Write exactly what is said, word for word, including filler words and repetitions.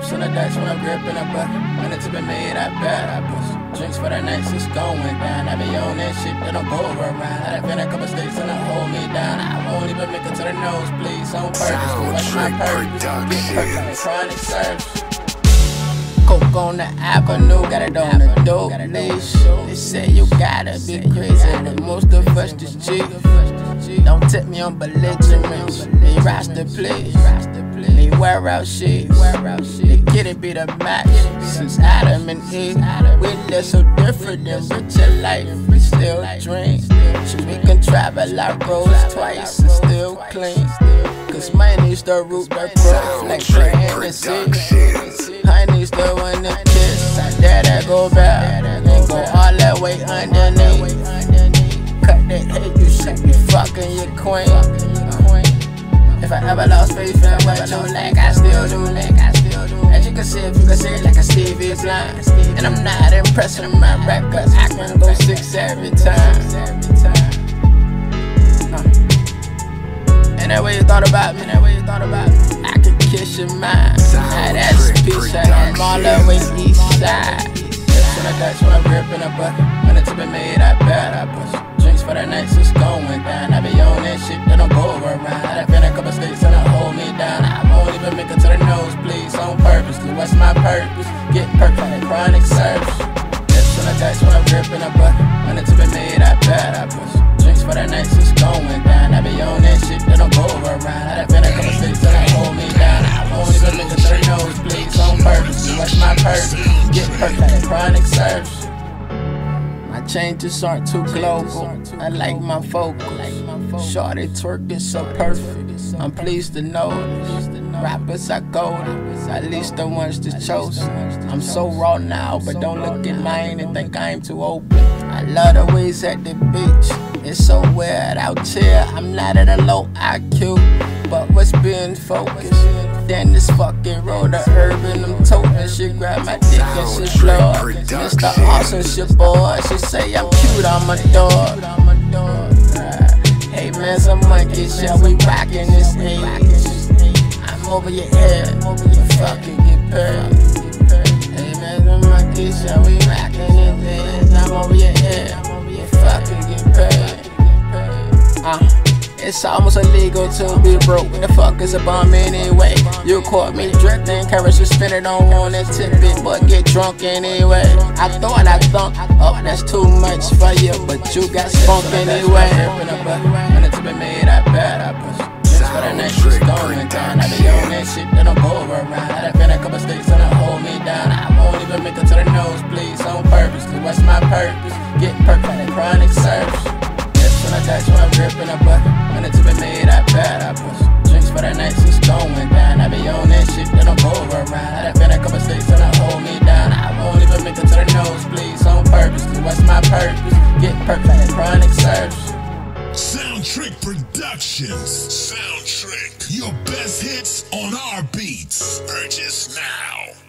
Chips on the dice when I'm gripping a bucket. When it's been made, I bet I bust. Drinks for the nights, it's going down. I be on that shit that don't go around. I've been a couple states and they hold me down. I won't even make it to the nose, please. On purpose, what's my purpose? Get perked like chronic service. Coke on the avenue, got it on the dope leash. They say you gotta be crazy, but most of us just cheap. Don't tip me on belligerence. They roster please. They wear out shit. They get it be the match. Since Adam and Eve, we live so different than richer life. We still drink. We can travel our roads twice and still clean. Cause mine needs the root that growth like praying to see. I need the one to kiss. I dare that go back and go all that way underneath. Cut that hate, you should be fucking your queen. If I ever lost faith in what you like, I still do. As you can see, if you can see it like a Stevie's line. And I'm not impressing my record, I can go six every time. And that way you thought about me, that way you thought about me. I could kiss your mind. Now that's peace, I'm all the way east side. Chips on the dice when I'm gripping a bucket. When it's been made, I bet I bust. Drinks for the nights, it's going down. I be on that shit that don't go around. I've been a couple states and they hold me down. I won't even make it to the nose, please, on purpose. Cause what's my purpose? Get perked like chronic service. Chips on the dice when I'm gripping a bucket. When it's been made, I bet I bust. Drinks for the nights, it's going down. I be on that shit that don't go around. I've been a couple states and they hold me down. I won't even make it to the nose, please, on purpose. Cause what's my purpose? Get perked like chronic service. My changes aren't too global. I like my vocal. Shorty twerk is so perfect. I'm pleased to know this. Rappers are golden, at least the ones that chosen. I'm so raw now, but don't look at mine and think I am too open. I love the ways at the beach. It's so weird out here. I'm not at a low I Q, but what's being focused? Then this fucking road of urban, I'm toting shit, grab my dick and shit blow. Mister Awesome shit boy, she say I'm cute, I'm a dog. Hey man, some monkey shit, we rockin' this age. I'm over your head, you fucking get paid. Hey man, some monkey shit, we rockin' this age. I'm over your head, you fucking get paid. Uh. It's almost illegal to be broke. What the fuck is a bum anyway? You caught me drifting, carrots to spin it on one and tip it, but get drunk anyway. I thought I thunk, oh that's too much for you, but you got spunk anyway. When it's been made, I bet I bust. Drinks for the next shit's going down. I be on that shit that don't go around. I've been a couple states and they hold me down. I won't even make it to the nose, please, on purpose. Cause what's my purpose? Get perked like chronic service. When I touch, when I'm gripping a bucket. When it's been made, I bet I bust. Drinks for the nights, it's going down. I be on that shit that don't go around. I've been a couple states and they hold me down. I won't even make it to the nose, please, on purpose. Cause what's my purpose? Get perked like chronic service. Soundtrick Productions. Soundtrick. Your best hits on our beats. Purchase now.